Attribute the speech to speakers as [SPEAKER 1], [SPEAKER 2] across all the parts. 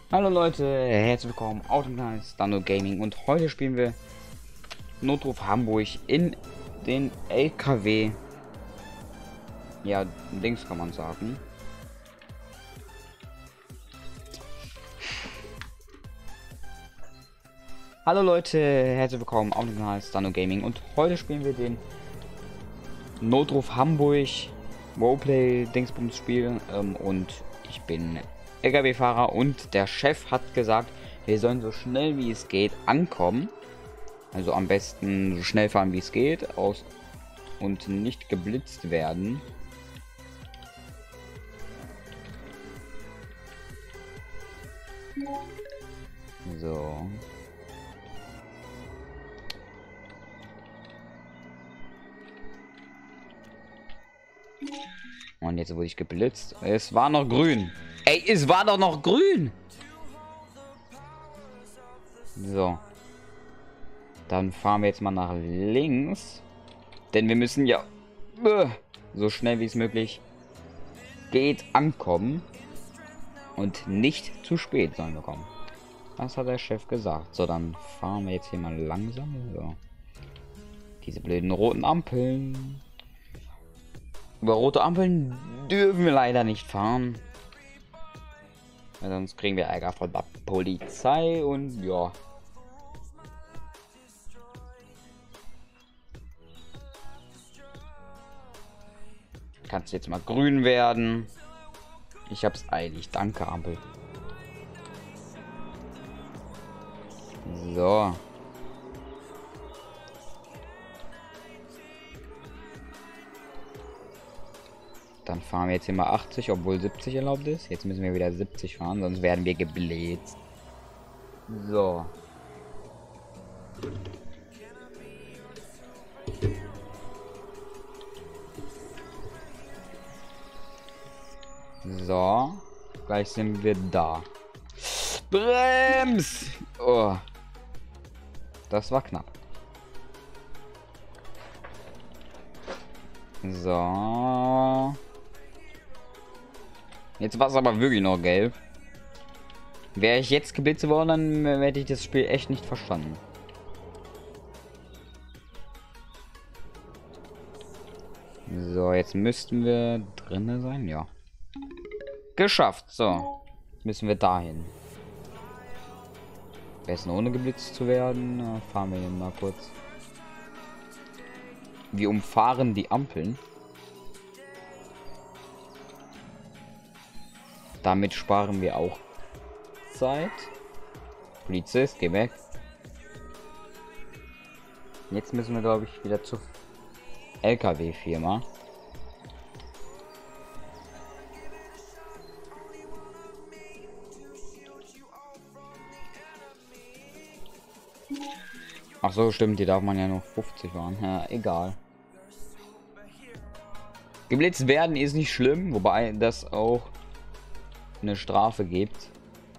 [SPEAKER 1] Hallo Leute, herzlich willkommen auf dem Kanal Stano Gaming und heute spielen wir Notruf Hamburg in den LKW. Ja, Dings kann man sagen. Hallo Leute, herzlich willkommen auf dem Kanal Stano Gaming und heute spielen wir den Notruf Hamburg Roleplay Dingsbums Spiel und ich bin LKW-Fahrer und der Chef hat gesagt, wir sollen so schnell wie es geht ankommen. Also am besten so schnell fahren wie es geht und nicht geblitzt werden. So. Und jetzt wurde ich geblitzt. Es war noch grün. Ey, es war doch noch grün. So. Dann fahren wir jetzt mal nach links. Denn wir müssen ja so schnell wie es möglich geht ankommen. Und nicht zu spät sollen wir kommen. Das hat der Chef gesagt. So, dann fahren wir jetzt hier mal langsam. So. Diese blöden roten Ampeln. Über rote Ampeln dürfen wir leider nicht fahren. Weil sonst kriegen wir Ärger von der Polizei und ja. Kannst jetzt mal grün werden. Ich hab's eilig. Danke, Ampel. So. Dann fahren wir jetzt hier mal 80, obwohl 70 erlaubt ist. Jetzt müssen wir wieder 70 fahren, sonst werden wir gebläzt. So. So. Gleich sind wir da. Brems! Oh. Das war knapp. So. Jetzt war es aber wirklich noch gelb. Wäre ich jetzt geblitzt worden, dann hätte ich das Spiel echt nicht verstanden. So, jetzt müssten wir drinnen sein, ja. Geschafft, so. Jetzt müssen wir dahin. Besten ohne geblitzt zu werden, fahren wir hier mal kurz. Wir umfahren die Ampeln. Damit sparen wir auch Zeit. Polizist, geh weg. Jetzt müssen wir, glaube ich, wieder zur LKW-Firma. Ach so, stimmt, die darf man ja noch 50 fahren. Ja, egal. Geblitzt werden ist nicht schlimm, wobei das auch eine Strafe gibt.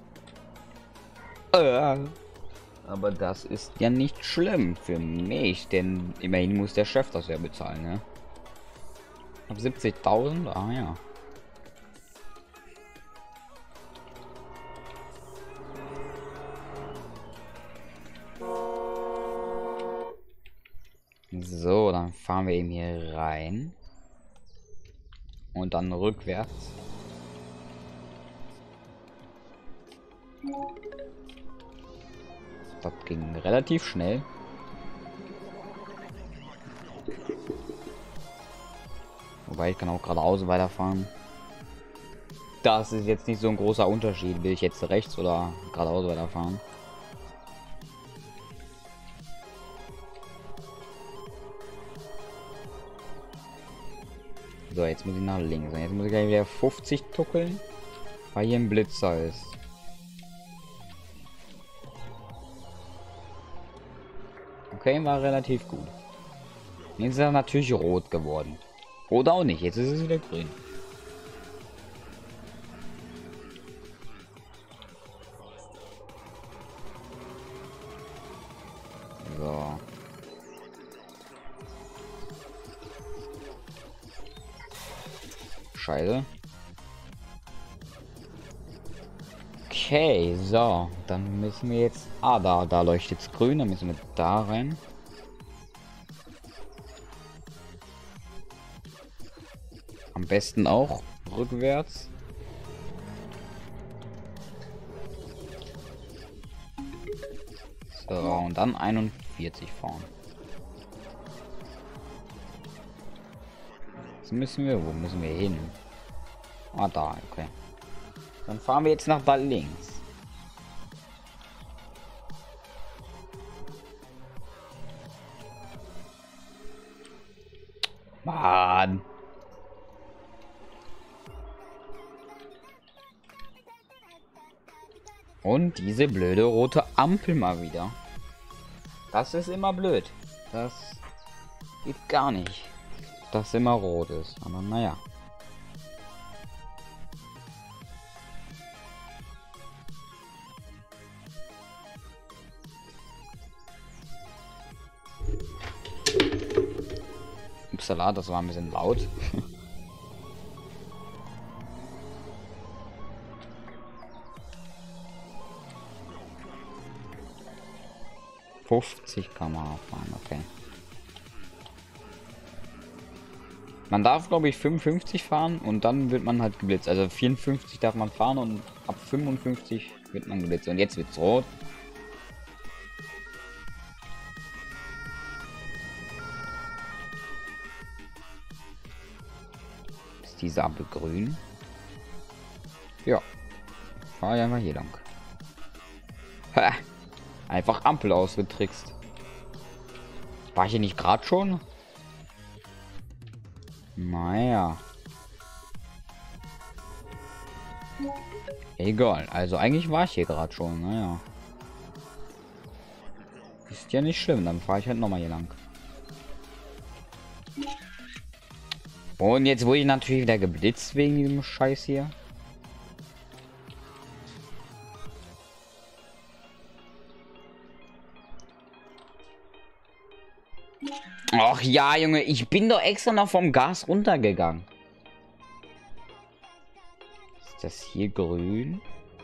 [SPEAKER 1] Aber das ist ja nicht schlimm für mich, denn immerhin muss der Chef das ja bezahlen, ne? Ab 70.000? Ah ja. So, dann fahren wir eben hier rein. Und dann rückwärts. Das ging relativ schnell. Wobei ich kann auch geradeaus weiterfahren. Das ist jetzt nicht so ein großer Unterschied. Will ich jetzt rechts oder geradeaus weiterfahren? So, jetzt muss ich nach links. Jetzt muss ich gleich wieder 50 tuckeln, weil hier ein Blitzer ist. Okay, war relativ gut. Jetzt ist er natürlich rot geworden. Oder auch nicht, jetzt ist es wieder grün. So. Scheiße. Okay, so. Dann müssen wir jetzt... Ah, da leuchtet es grün. Dann müssen wir da rein. Am besten auch rückwärts. So, und dann 41 fahren. Jetzt müssen wir... Wo müssen wir hin? Ah, da, okay. Dann fahren wir jetzt nach da links. Mann. Und diese blöde rote Ampel mal wieder. Das ist immer blöd. Das geht gar nicht. Dass immer rot ist. Aber naja. Upsala, das war ein bisschen laut. 50 kann man fahren, okay. Man darf, glaube ich, 55 fahren und dann wird man halt geblitzt. Also 54 darf man fahren und ab 55 wird man geblitzt. Und jetzt wird's rot. Ist diese Ampel grün? Ja. Fahr ich einfach hier lang. Ha! Einfach Ampel ausgetrickst. War ich hier nicht gerade schon? Naja. Egal. Also eigentlich war ich hier gerade schon. Naja. Ist ja nicht schlimm. Dann fahre ich halt noch mal hier lang. Und jetzt wurde ich natürlich wieder geblitzt wegen diesem Scheiß hier. Ach ja, Junge, ich bin doch extra noch vom Gas runtergegangen. Ist das hier grün?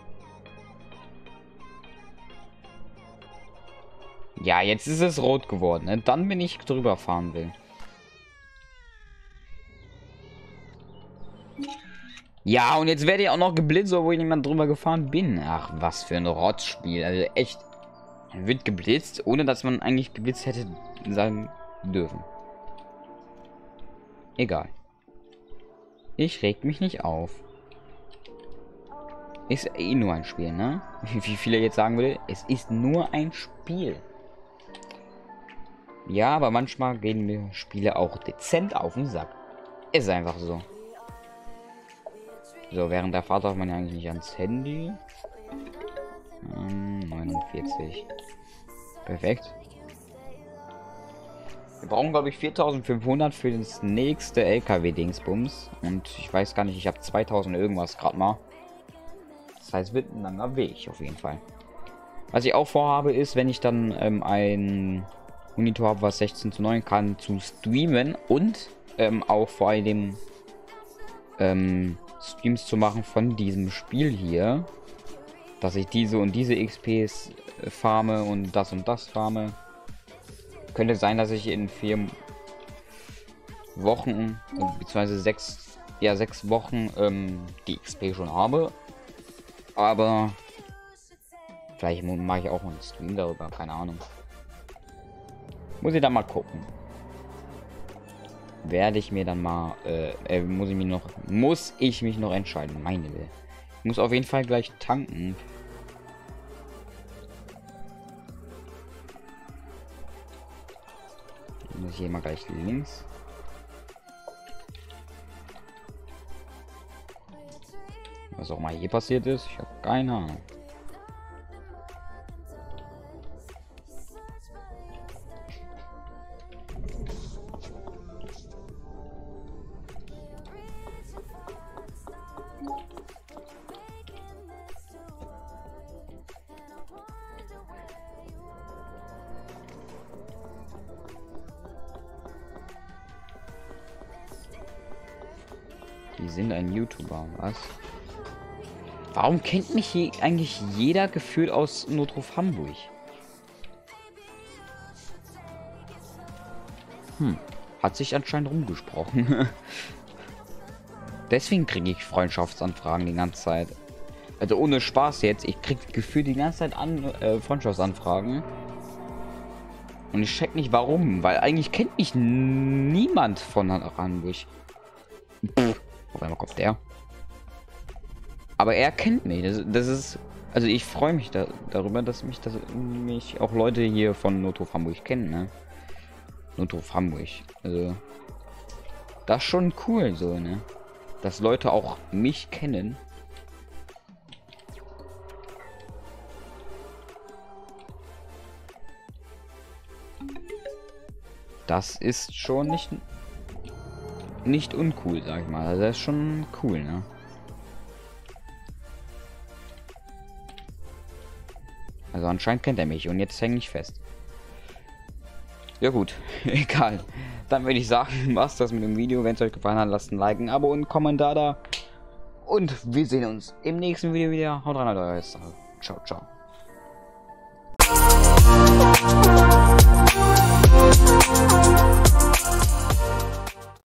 [SPEAKER 1] Ja, jetzt ist es rot geworden, ne? Dann, wenn ich drüber fahren will. Ja, und jetzt werde ich auch noch geblitzt, obwohl ich nicht mehr drüber gefahren bin. Ach, was für ein Rotzspiel. Also echt. Man wird geblitzt, ohne dass man eigentlich geblitzt hätte sagen dürfen. Egal. Ich reg mich nicht auf. Ist eh nur ein Spiel, ne? Wie viele jetzt sagen würde, es ist nur ein Spiel. Ja, aber manchmal gehen mir Spiele auch dezent auf den Sack. Ist einfach so. So, während der Fahrt darf man ja eigentlich nicht ans Handy. 49. Perfekt. Wir brauchen, glaube ich, 4500 für das nächste LKW-Dingsbums. Und ich weiß gar nicht, ich habe 2000 irgendwas gerade mal. Das heißt, wird ein langer Weg auf jeden Fall. Was ich auch vorhabe, ist, wenn ich dann ein Monitor habe, was 16:9 kann, zu streamen und auch vor allem Streams zu machen von diesem Spiel hier. Dass ich diese und diese XPs farme und das farme. Könnte sein, dass ich in 4 Wochen, beziehungsweise 6 Wochen die XP schon habe. Aber vielleicht mache ich auch einen Stream darüber, keine Ahnung. Muss ich dann mal gucken. Werde ich mir dann mal, muss ich mich noch entscheiden, meine Will. Ich muss auf jeden Fall gleich tanken. Muss ich hier mal gleich links. Was auch mal hier passiert ist, ich habe keine Ahnung. Die sind ein YouTuber, was? Warum kennt mich hier eigentlich jeder gefühlt aus Notruf Hamburg? Hat sich anscheinend rumgesprochen. Deswegen kriege ich Freundschaftsanfragen die ganze Zeit. Also ohne Spaß jetzt. Ich kriege gefühlt die ganze Zeit Freundschaftsanfragen. Und ich check nicht warum. Weil eigentlich kennt mich niemand von Hamburg. Auf einmal kommt der. Aber er kennt mich. Das ist... Also ich freue mich darüber, dass mich auch Leute hier von Notruf Hamburg kennen, ne? Notruf Hamburg. Also... Das ist schon cool so, ne? Dass Leute auch mich kennen. Das ist schon nicht uncool, sag ich mal. Also das ist schon cool, ne? Also anscheinend kennt er mich und jetzt hänge ich fest. Ja gut, egal. Dann würde ich sagen, war's das mit dem Video. Wenn es euch gefallen hat, lasst ein Like, ein Abo und einen Kommentar da. Und wir sehen uns im nächsten Video wieder. Haut rein, euer Ciao, ciao.